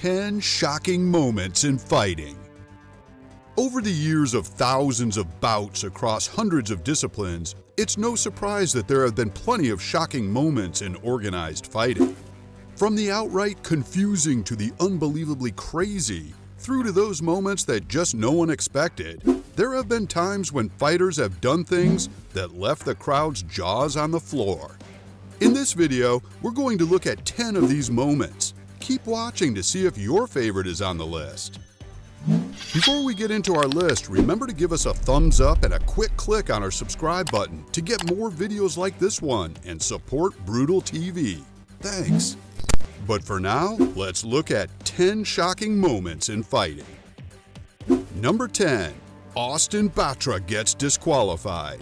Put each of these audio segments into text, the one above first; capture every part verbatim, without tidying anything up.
ten shocking moments in fighting. Over the years of thousands of bouts across hundreds of disciplines, it's no surprise that there have been plenty of shocking moments in organized fighting. From the outright confusing to the unbelievably crazy, through to those moments that just no one expected, there have been times when fighters have done things that left the crowd's jaws on the floor. In this video, we're going to look at ten of these moments. Keep watching to see if your favorite is on the list. Before we get into our list, remember to give us a thumbs up and a quick click on our subscribe button to get more videos like this one and support Brutal T V. Thanks. But for now, let's look at ten shocking moments in fighting. Number ten. Austin Batra gets disqualified.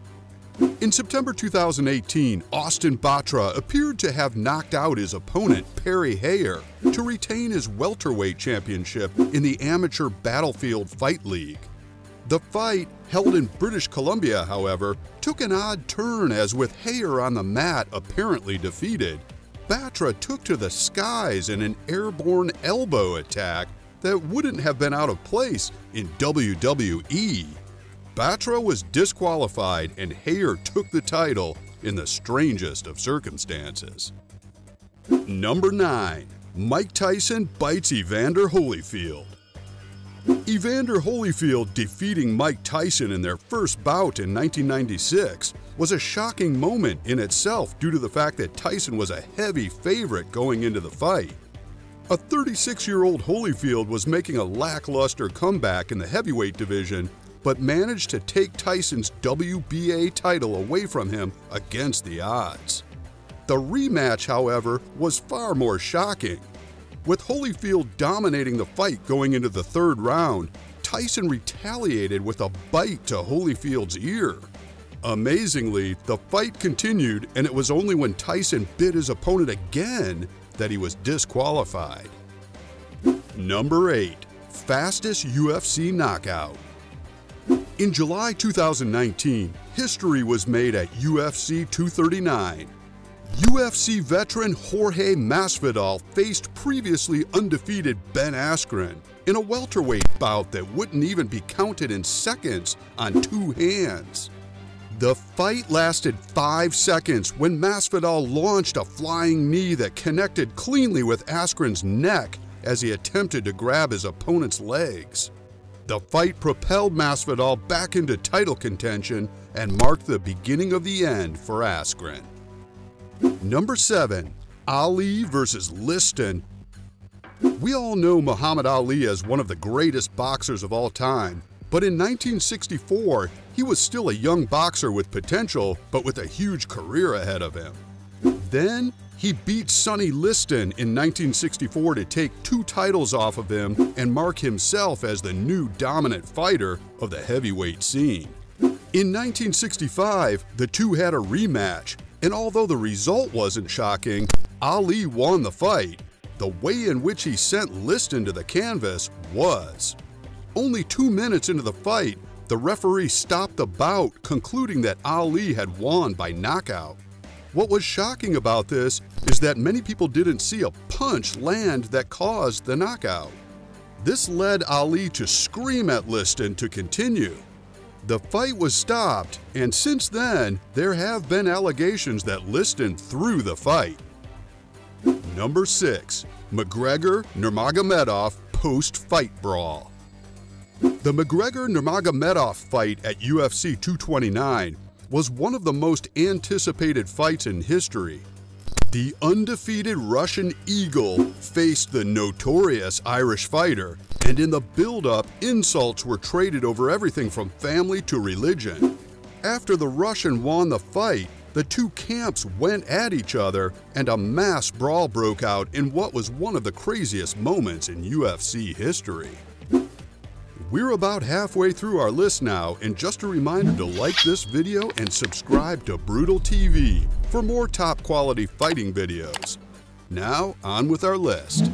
In September two thousand eighteen, Austin Batra appeared to have knocked out his opponent Perry Hayer to retain his welterweight championship in the Amateur Battlefield Fight League. The fight, held in British Columbia, however, took an odd turn as, with Hayer on the mat apparently defeated, Batra took to the skies in an airborne elbow attack that wouldn't have been out of place in W W E. Batra was disqualified and Hayer took the title in the strangest of circumstances. Number nine. Mike Tyson bites Evander Holyfield. Evander Holyfield defeating Mike Tyson in their first bout in nineteen ninety-six was a shocking moment in itself due to the fact that Tyson was a heavy favorite going into the fight. A thirty-six-year-old Holyfield was making a lackluster comeback in the heavyweight division, but managed to take Tyson's W B A title away from him against the odds. The rematch, however, was far more shocking. With Holyfield dominating the fight going into the third round, Tyson retaliated with a bite to Holyfield's ear. Amazingly, the fight continued, and it was only when Tyson bit his opponent again that he was disqualified. Number eight. Fastest U F C knockout. In July two thousand nineteen, history was made at U F C two thirty-nine. U F C veteran Jorge Masvidal faced previously undefeated Ben Askren in a welterweight bout that wouldn't even be counted in seconds on two hands. The fight lasted five seconds when Masvidal launched a flying knee that connected cleanly with Askren's neck as he attempted to grab his opponent's legs. The fight propelled Masvidal back into title contention and marked the beginning of the end for Askren. Number seven. Ali versus Liston. We all know Muhammad Ali as one of the greatest boxers of all time, but in nineteen sixty-four, he was still a young boxer with potential, but with a huge career ahead of him. Then, he beat Sonny Liston in nineteen sixty-four to take two titles off of him and mark himself as the new dominant fighter of the heavyweight scene. In nineteen sixty-five, the two had a rematch, and although the result wasn't shocking, Ali won the fight. The way in which he sent Liston to the canvas was. Only two minutes into the fight, the referee stopped the bout, concluding that Ali had won by knockout. What was shocking about this is that many people didn't see a punch land that caused the knockout. This led Ali to scream at Liston to continue. The fight was stopped, and since then, there have been allegations that Liston threw the fight. Number six. McGregor-Nurmagomedov post-fight brawl. The McGregor-Nurmagomedov fight at U F C two twenty-nine was one of the most anticipated fights in history. The undefeated Russian Eagle faced the notorious Irish fighter, and in the build-up, insults were traded over everything from family to religion. After the Russian won the fight, the two camps went at each other, and a mass brawl broke out in what was one of the craziest moments in U F C history. We're about halfway through our list now, and just a reminder to like this video and subscribe to Brutal T V for more top quality fighting videos. Now, on with our list.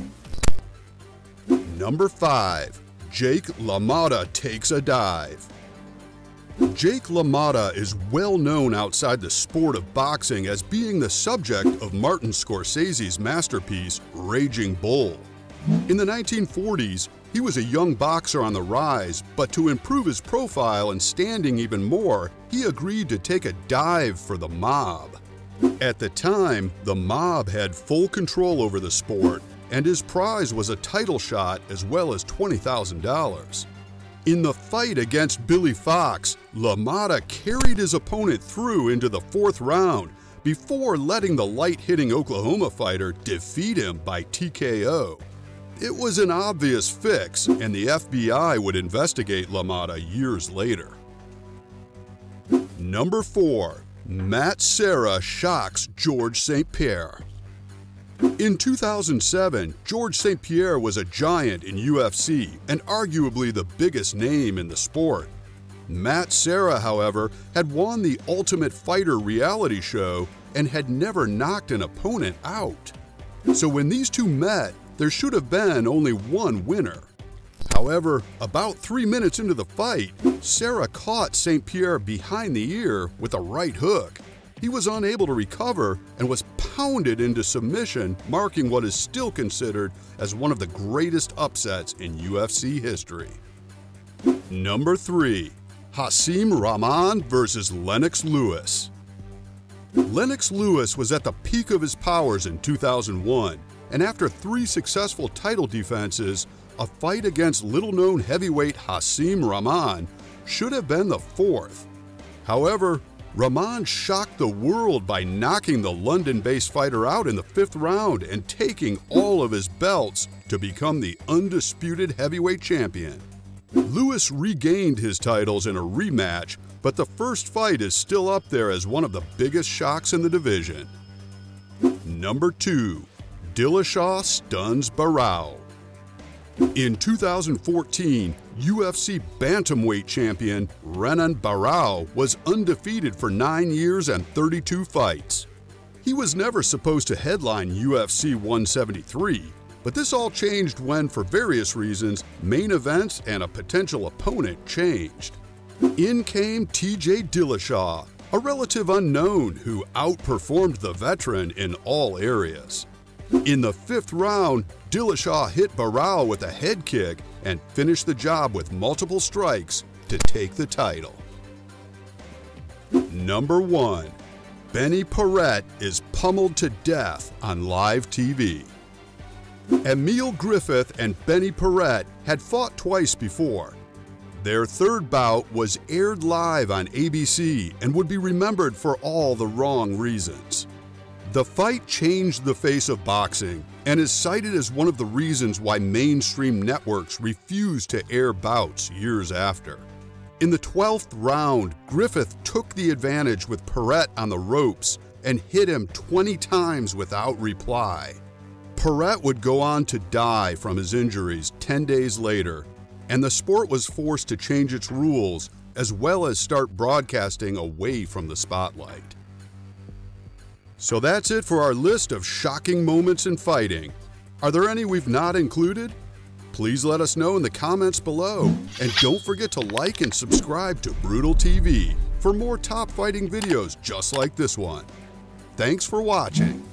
Number five. Jake LaMotta takes a dive. Jake LaMotta is well known outside the sport of boxing as being the subject of Martin Scorsese's masterpiece, Raging Bull. In the nineteen forties, he was a young boxer on the rise, but to improve his profile and standing even more, he agreed to take a dive for the mob. At the time, the mob had full control over the sport, and his prize was a title shot as well as twenty thousand dollars. In the fight against Billy Fox, LaMotta carried his opponent through into the fourth round before letting the light-hitting Oklahoma fighter defeat him by T K O. It was an obvious fix, and the F B I would investigate LaMotta years later. Number four. Matt Serra shocks George Saint Pierre. In two thousand seven, George Saint Pierre was a giant in U F C and arguably the biggest name in the sport. Matt Serra, however, had won the Ultimate Fighter reality show and had never knocked an opponent out. So when these two met, there should have been only one winner. However, about three minutes into the fight, Serra caught Saint Pierre behind the ear with a right hook. He was unable to recover and was pounded into submission, marking what is still considered as one of the greatest upsets in U F C history. Number three. Hasim Rahman versus Lennox Lewis. Lennox Lewis was at the peak of his powers in two thousand one, and after three successful title defenses, a fight against little-known heavyweight Hasim Rahman should have been the fourth. However, Rahman shocked the world by knocking the London-based fighter out in the fifth round and taking all of his belts to become the undisputed heavyweight champion. Lewis regained his titles in a rematch, but the first fight is still up there as one of the biggest shocks in the division. Number two. Dillashaw stuns Barao. In two thousand fourteen, U F C bantamweight champion Renan Barao was undefeated for nine years and thirty-two fights. He was never supposed to headline U F C one seventy-three, but this all changed when, for various reasons, main events and a potential opponent changed. In came T J Dillashaw, a relative unknown who outperformed the veteran in all areas. In the fifth round, Dillashaw hit Barao with a head kick and finished the job with multiple strikes to take the title. Number one. Benny Paret is pummeled to death on live T V. Emil Griffith and Benny Paret had fought twice before. Their third bout was aired live on A B C and would be remembered for all the wrong reasons. The fight changed the face of boxing and is cited as one of the reasons why mainstream networks refused to air bouts years after. In the twelfth round, Griffith took the advantage with Paret on the ropes and hit him twenty times without reply. Paret would go on to die from his injuries ten days later, and the sport was forced to change its rules as well as start broadcasting away from the spotlight. So that's it for our list of shocking moments in fighting. Are there any we've not included? Please let us know in the comments below, and don't forget to like and subscribe to Brutal T V for more top fighting videos just like this one. Thanks for watching.